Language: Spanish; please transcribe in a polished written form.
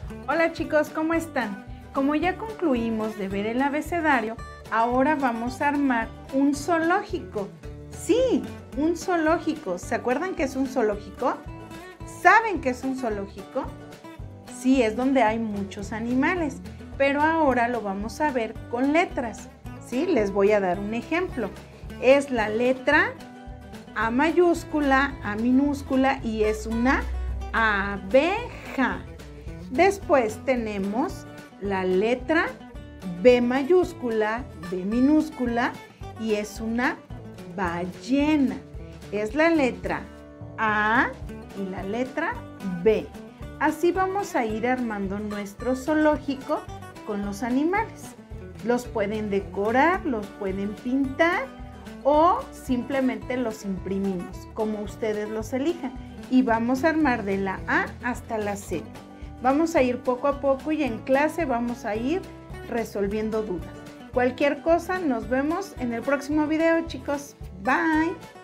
Hola chicos, ¿cómo están? Como ya concluimos de ver el abecedario, ahora vamos a armar un zoológico. Sí, un zoológico. ¿Se acuerdan qué es un zoológico? ¿Saben qué es un zoológico? Sí, es donde hay muchos animales, pero ahora lo vamos a ver con letras. Sí, les voy a dar un ejemplo. Es la letra A mayúscula, A minúscula y es una abeja. Después tenemos la letra B mayúscula, B minúscula y es una ballena. Es la letra A y la letra B. Así vamos a ir armando nuestro zoológico con los animales. Los pueden decorar, los pueden pintar o simplemente los imprimimos, como ustedes los elijan. Y vamos a armar de la A hasta la Z. Vamos a ir poco a poco y en clase vamos a ir resolviendo dudas. Cualquier cosa, nos vemos en el próximo video, chicos. Bye.